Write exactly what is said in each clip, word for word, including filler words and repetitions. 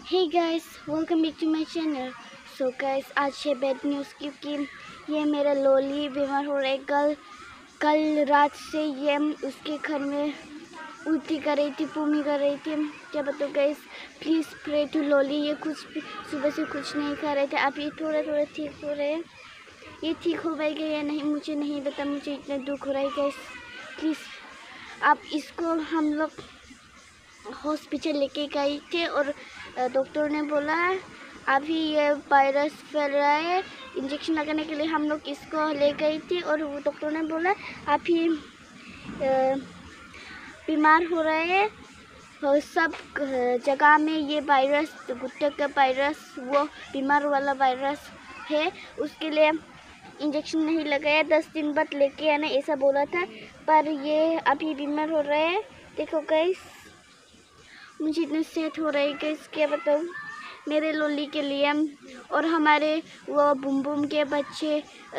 Hey guys, welcome back to my channel. So guys, आज है bad news क्योंकि ये मेरा लोली बीमार हो रहा है। कल कल रात से ये उसके घर में उल्टी कर रही थी, पूमी कर रही थी। क्या बताओ guys, please pray to Lolly. ये कुछ भी सुबह से कुछ नहीं खा रहे थे, अब ये थोड़ा थोड़ा ठीक हो रहे हैं। ये ठीक हो पाएगा या नहीं मुझे नहीं पता, मुझे इतना दुख हो रहा है गाइस। प्लीज़ आप इसको, हम लोग हॉस्पिटल लेके गए थे और डॉक्टर ने बोला अभी ये वायरस फैल रहा है, इंजेक्शन लगाने के लिए हम लोग इसको ले गए थे और वो डॉक्टर ने बोला अभी बीमार हो रहा है। और सब जगह में ये वायरस, गुट्टे का वायरस, वो बीमार वाला वायरस है, उसके लिए इंजेक्शन नहीं लगाया, दस दिन बाद लेके आना ऐसा बोला था। पर ये अभी बीमार हो रहा है। देखो गाइस, मुझे इतना सेट हो रहा है कि क्या बताऊँ मेरे लोली के लिए। और हमारे वो बुम बुम के बच्चे,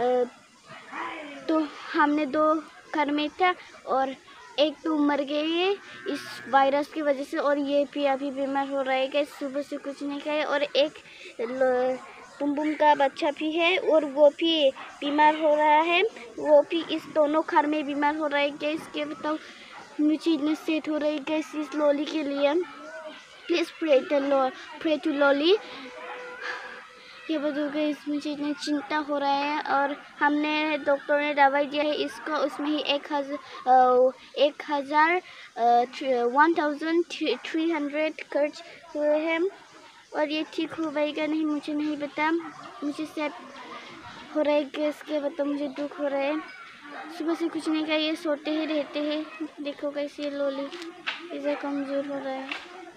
तो हमने दो घर में था और एक तो मर गई है इस वायरस की वजह से, और ये भी अभी बीमार हो रहा है कि सुबह से कुछ नहीं खाया। और एक बुम बुम का बच्चा भी है और वो भी बीमार हो रहा है, वो भी इस दोनों घर में बीमार हो रहा है। गैस क्या बताऊँ, मुझे इतना सेट हो रहा है गैस इस लोली के लिए। प्लीज़ प्रे टू लो प्रे टू लोली। ये बताओ गैस, मुझे इतना चिंता हो रहा है। और हमने, डॉक्टर ने दवाई दिया है इसको, उसमें ही एक हज़ार एक हज़ार वन थाउजेंड थ्री हंड्रेड खर्च हुए हैं। और ये ठीक हो पाएगा नहीं मुझे नहीं पता, मुझे सेट हो रहा है गैस। क्या बताओ, मुझे दुख हो रहा है। सुबह से कुछ नहीं खाया, ये सोते ही रहते हैं। देखो कैसे ये लोली इतना कमज़ोर हो रहा है।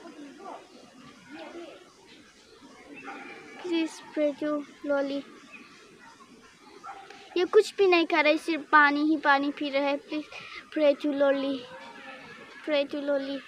Please pray to Lolly. ये कुछ भी नहीं खा रहा है, सिर्फ पानी ही पानी पी रहा है। Please pray to Lolly, pray to Lolly.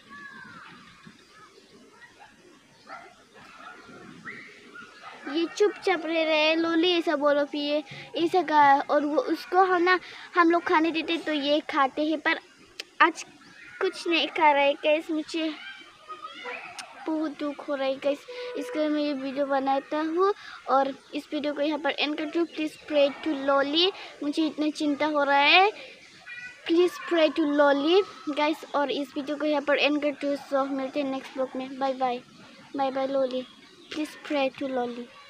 ये चुपचाप रह रहे हैं, लोली ऐसा बोलो पिए ऐसा कहा। और वो उसको हम ना हम लोग खाने देते तो ये खाते हैं, पर आज कुछ नहीं खा रहा है गैस। मुझे बहुत दुख हो रहा है गैस, इसके मैं ये वीडियो बनाता हूँ और इस वीडियो को यहाँ पर एंड करती हूँ। प्लीज़ प्रे टू लोली, मुझे इतना चिंता हो रहा है। Please pray to Lolly guys, और इस वीडियो को यहाँ पर एंड करती हूँ। सो मिलते हैं नेक्स्ट ब्लॉग में। Bye bye, bye bye Lolly. Please pray to lolly.